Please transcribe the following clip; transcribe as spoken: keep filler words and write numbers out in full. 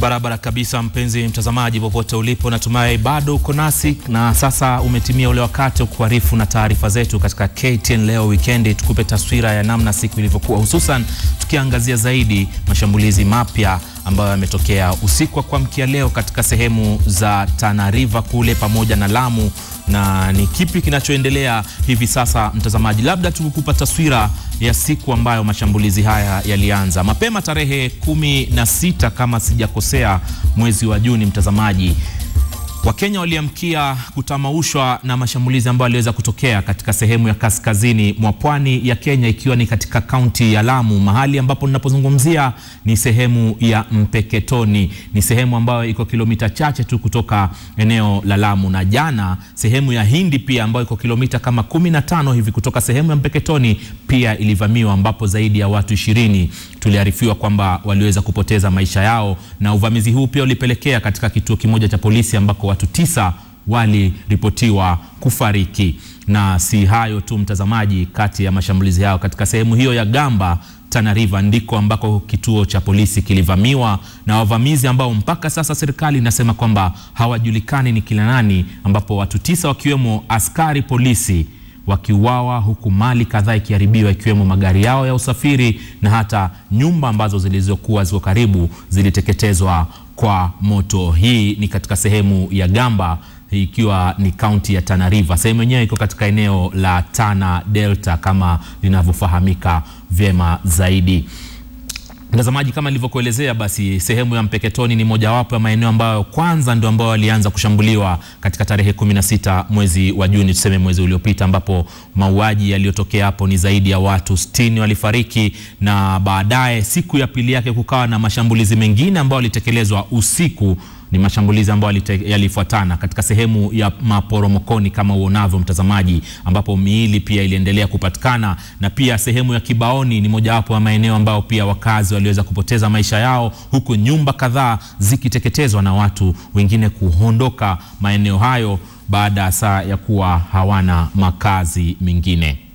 Barabara kabisa, mpenzi mtazamaji popote ulipo, natumai bado uko nasi na sasa umetimia ule wakati wa kuarifu na taarifa zetu katika K T N leo weekend. Tukupe taswira ya namna siku ilivyokuwa, hususan tukiangazia zaidi mashambulizi mapya ambayo yametokea usiku wa kuamkia leo katika sehemu za Tana River kule pamoja na Lamu, na ni kipi kinachoendelea hivi sasa mtazamaji. Labda tukukupa taswira ya siku ambayo mashambulizi haya yalianza mapema tarehe kumi na sita kama sijakosea mwezi wa Juni mtazamaji. Wakenya waliamkia kutamaushwa na mashambulizi ambayo yaliweza kutokea katika sehemu ya kaskazini mwa pwani ya Kenya, ikiwa ni katika kaunti ya Lamu. Mahali ambapo ninapozungumzia ni sehemu ya Mpeketoni, ni sehemu ambayo iko kilomita chache tu kutoka eneo la Lamu. Na jana sehemu ya Hindi pia ambayo iko kilomita kama kumi na tano hivi kutoka sehemu ya Mpeketoni pia ilivamiwa, ambapo zaidi ya watu ishirini tuliarifiwa kwamba waliweza kupoteza maisha yao, na uvamizi huu pia ulipelekea katika kituo kimoja cha polisi ambako watu tisa waliripotiwa kufariki. Na si hayo tu mtazamaji, kati ya mashambulizi yao katika sehemu hiyo ya Gamba, Tana River, ndiko ambako kituo cha polisi kilivamiwa na wavamizi ambao mpaka sasa serikali inasema kwamba hawajulikani ni kila nani, ambapo watu tisa wakiwemo askari polisi wakiuawa, huku mali kadhaa ikiharibiwa ikiwemo magari yao ya usafiri, na hata nyumba ambazo zilizokuwa ziko karibu ziliteketezwa kwa moto. Hii ni katika sehemu ya Gamba, ikiwa ni kaunti ya Tana River. Sehemu yenyewe iko katika eneo la Tana Delta kama linavyofahamika vyema zaidi. Mtazamaji, kama nilivyokuelezea, basi sehemu ya Mpeketoni ni mojawapo ya maeneo ambayo kwanza ndio ambao walianza kushambuliwa katika tarehe kumi na sita mwezi wa Juni, tuseme mwezi uliopita, ambapo mauaji yaliyotokea hapo ni zaidi ya watu sitini walifariki, na baadaye siku ya pili yake kukawa na mashambulizi mengine ambayo yalitekelezwa usiku. Ni mashambulizi ambayo yalifuatana katika sehemu ya Maporomokoni kama uonavyo mtazamaji, ambapo miili pia iliendelea kupatikana, na pia sehemu ya Kibaoni ni mojawapo ya maeneo ambao pia wakazi waliweza kupoteza maisha yao, huku nyumba kadhaa zikiteketezwa na watu wengine kuondoka maeneo hayo baada saa ya kuwa hawana makazi mengine.